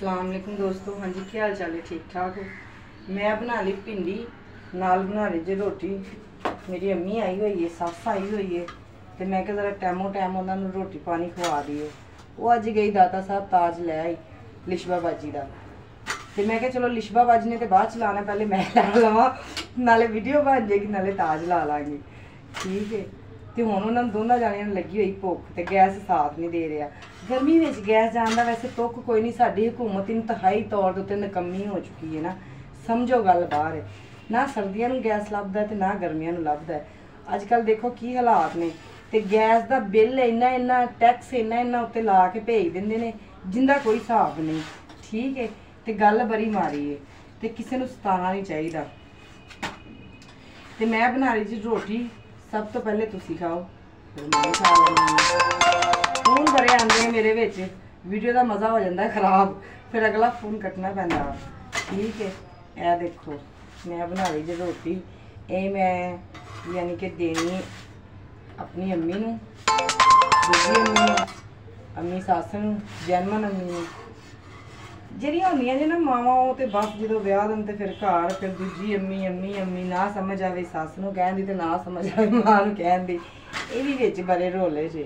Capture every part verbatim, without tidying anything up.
अस्सलाम वालेकुम दोस्तों। हाँ जी, क्या हाल चाल है? ठीक ठाक हो? मैं बना ली भिंडी, नाल बना ली जी रोटी। मेरी अम्मी आई हुई है, सस आई हुई है, तो मैं क्या जरा टाइमों टाइम उन्होंने रोटी पानी खवा दिए। वो अज गई दाता साहब ताज लै आई लिशबा बाजी का, तो मैं क्या चलो लिशबा बाजी ने तो बाद चलाना, पहले मैं ला लवा, नाले वीडियो बन जाएगी नाले ताज ला लाँगी। ठीक है, तो हुण उन्होंने दोनों जानियां नूं लगी हुई भुख, तो गैस साथ नहीं दे रहा। गर्मी में गैस जान का वैसे तुक कोई नहीं, साडी हुकूमत इंतहाई तौर पर नकम्मी हो चुकी है ना, समझो गल बाहर है। ना सर्दियों में गैस लभदा है, ना गर्मियों में लभदा है। अजकल देखो की हालात ने, तो गैस का बिल इन्ना इन्ना टैक्स इन्ना इन्ना उत्ते ला के भेज देंदे ने जिंदा कोई हिसाब नहीं। ठीक है, तो गल बड़ी मारी है, तो किसी को सताना नहीं चाहिए। तो मैं बना रही जी रोटी, सब तो पहले तुसी खाओ फिर मैं खा लैंदी। फोन बड़े आते हैं मेरे विच, वीडियो का मज़ा हो जाता है खराब, फिर अगला फोन कटना पैंदा। ठीक है, यह देखो मैं बना रही जी रोटी, ये मैं यानी कि देनी अपनी अम्मी नूं, दूजी अम्मी नूं, अम्मी सस नूं, जैनमन अम्मी नूं। ਜਿਹੜੀਆਂ ਹੁੰਦੀਆਂ ਨੇ ਨਾ ਮਾਵਾਂ, ਉਹ ਤੇ बस ਜਦੋਂ ਵਿਆਹ ਦਿਨ ਤੇ ਫਿਰ ਘਰ, ਫਿਰ ਦੂਜੀ अम्मी अम्मी अम्मी ना समझ आवे सस नूं कहण दी ते ना समझ आवे मां नूं कहण दी, ਇਹ ਵੀ ਵਿੱਚ ਬੜੇ ਰੋਲੇ ਜੇ।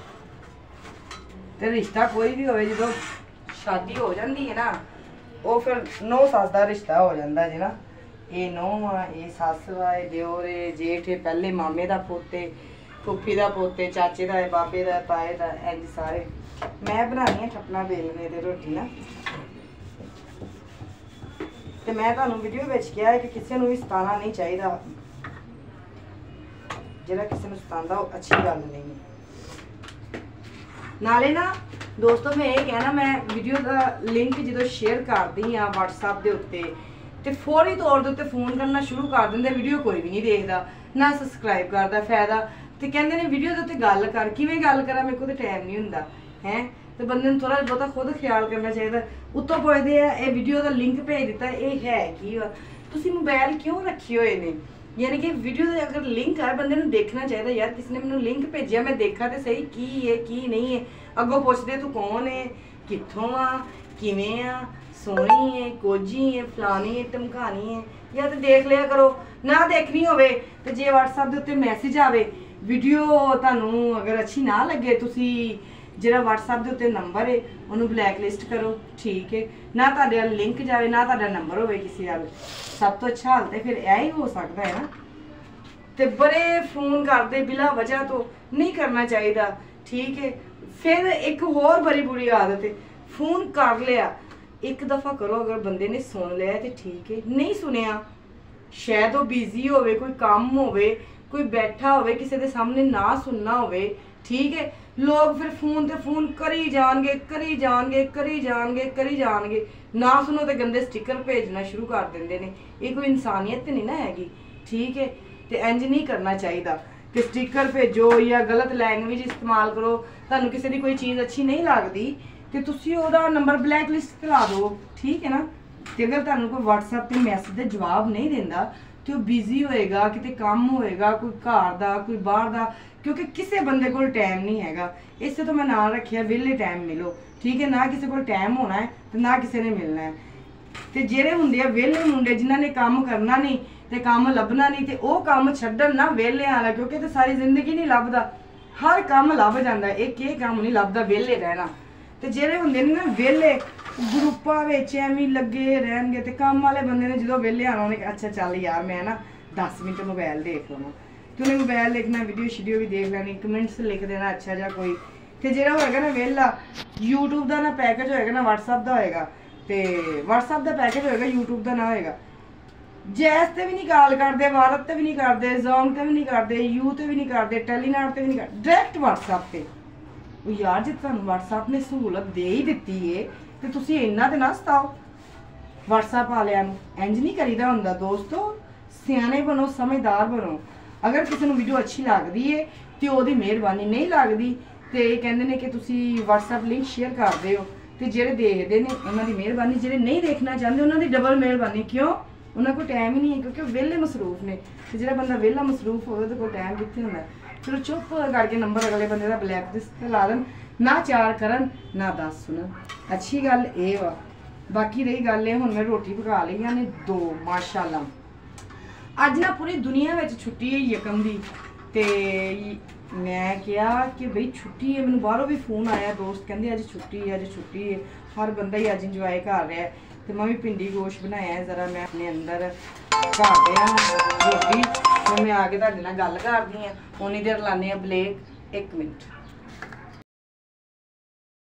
ਤੇ ਰਿਸ਼ਤਾ ਕੋਈ ਵੀ ਹੋਵੇ ਜਦੋਂ शादी हो जाती है ना, वो फिर नौ सस का रिश्ता हो जाता है ना। ये नौ आ, ये सस वा, ये दिओर है, जेठ है, पहले मामे का पोते, फुफी का पोते, चाचे का, बाबे का, ताए का, इंज सारे। मैं बनानी है ठपना बेलने ते रोटी ना, तो मैं तुहानू वीडियो विच कहा है कि किसी को भी सताना नहीं चाहिए, जिहड़ा किसी को सतांदा वो अच्छी गल नहीं है। नाले ना दोस्तों मैं ये कहना, मैं वीडियो का लिंक जो शेयर करती हाँ व्हाट्सएप के उत्ते, तो फौरी तौर के उत्ते फोन करना शुरू कर देंगे, वीडियो कोई भी नहीं देखता ना सबसक्राइब करता। फायदा तो कहते हैं वीडियो के उत्ते गल कर, किवें गल करा, मेरे को तो टाइम नहीं हुंदा है, तो बंदे नूं थोड़ा बहुत खुद ख्याल करना चाहिए। उत्तों पुछदे आ ये वीडियो का लिंक भेज दिता, ये है कि तुसीं मोबाइल क्यों रखे हुए ने, यानी कि वीडियो का अगर लिंक है बंदे नूं देखना चाहिए। यार किसी ने मैनूं लिंक भेजिया, मैं देखा तो सही की है की नहीं है, अगों पुछदे तू कौन है, कित्थों आ, किवें आ, सोहनी है, कोजी है, फलानी है, धमकानी है, या तो देख लिया करो। ना देखनी होवे तो जे व्हाट्सएप के उत्ते मैसेज आवे, वीडियो तुहानूं अगर अच्छी ना लगे, तुसीं जिहड़ा व्हाट्सएप के उत्ते नंबर है उन्होंने ब्लैक लिस्ट करो। ठीक है, ना तुहाडे अल लिंक जाए, ना तुहाडा नंबर होवे किसी अल, सब तो अच्छा हाल तो फिर यह ही हो सकता है ना। तो बड़े फोन करते बिला वजह तो नहीं करना चाहिए। ठीक है, फिर एक होर बड़ी बुरी आदत है, फोन कर लिया एक दफ़ा करो, अगर बंदे ने सुन लिया तो ठीक है, नहीं सुनिया शायद वो बिजी होवे, कोई काम होवे, कोई बैठा होवे, किसी के सामने ना सुनना होवे। ठीक है, लोग फिर फोन ते फोन करी जाएंगे करी जाएंगे करी जाएंगे करी जाएंगे, ना सुनो तो गंदे स्टिकर भेजना शुरू कर देंगे ने। ये कोई इंसानियत तो नहीं ना हैगी। ठीक है, तो इंज नहीं करना चाहिए कि स्टिकर भेजो या गलत लैंग्वेज इस्तेमाल करो। तुहानूं किसी की कोई चीज़ अच्छी नहीं लगती तो तुसीं ओहदा नंबर ब्लैक लिस्ट ते ला दो। ठीक है ना, तो अगर तुहानूं कोई व्हाट्सएप ते मैसेज का जवाब नहीं देंदा तो वो बिजी होएगा, किते काम होएगा, कोई घर दा कोई बाहर दा, क्योंकि किसी बंदे को टाइम नहीं हैगा। इससे तो मैं नाम रखिया वेले टाइम मिलो। ठीक है, ना किसी को टाइम होना है तो ना किसी ने मिलना है। तो जेरे हुंदे आ वेले मुंडे जिन्हां ने काम करना नहीं तो काम लभना नहीं, तो वह काम छड्डण ना वेले वाला, क्योंकि तो सारी जिंदगी नहीं लभदा, हर काम लभ जांदा, एक ये काम नहीं लभदा वेले रहना। तो जेरे हुंदे ने ना वेले ग्रुपां विच एवें लगे रहणगे, तो काम वाले बंदे ने जो वेले आना उन्हें अच्छा चल यार मैं ना दस मिनट मोबाइल देख लवां, तो उन्हें मोबाइल देखना, वीडियो शीडियो भी देख लैनी, कमेंट्स लिख देना अच्छा जा कोई। तो जो होएगा ना वेला, यूट्यूब का ना पैकेज होएगा ना व्हाट्सएप का होएगा, तो व्हाट्सएप का पैकेज होएगा यूट्यूब का ना होएगा। जैस ते भी नहीं कॉल करते, भारत ते भी नहीं करते, जोंग ते भी नहीं करते, यू ते भी नहीं करते, टेलीनार ते भी नहीं करते, डायरैक्ट व्हाट्सएप पे। यार जो तुहानूं व्हाट्सएप ने सहूलत दे ही दिती है तो तुसीं इन्ना ते ना सताओ व्हाट्सएप वालियां नूं। इंज नहीं करीदा हुंदा दोस्तों, सियाने बनो, समझदार बनो। अगर किसी को वीडियो अच्छी लगती है तो वो मेहरबानी, नहीं लगती तो ये कहते हैं कि तुसीं व्हाट्सएप लिंक शेयर करते हो, तो जेडे देखते हैं उन्होंने मेहरबानी, जेडे नहीं देखना चाहते उन्होंने डबल मेहरबानी। क्यों? उन्होंने कोई टाइम ही नहीं है, क्योंकि वेले मसरूफ ने। तो जो बंदा वेला मसरूफ हो तो कोई टाइम कितने होंदा। चलो चुप करके नंबर अगले बंदे का ब्लैक लिस्ट ला देन, ना चार करन ना दस सुनन। अच्छी गल ये वा बाकी रही गल है, हुण मैं रोटी पका लईआं ने दो माशाअल्लाह। अज ना पूरी दुनिया में छुट्टी है यकम दी, ते मैं क्या कि बई छुट्टी है, मैनूं बाहरों भी फोन आया दोस्त कहंदे अज छुट्टी है, अज छुट्टी है, हर बंदा ही अज इंजॉय कर रहा है। तो मैं भी भिंडी गोश्त बनाया है, जरा मैं अपने अंदर घर दिया रोटी, तो मैं आके तुहाडे नाल गल करदी हां। उन्नी देर लाने ब्रेक, एक मिनट।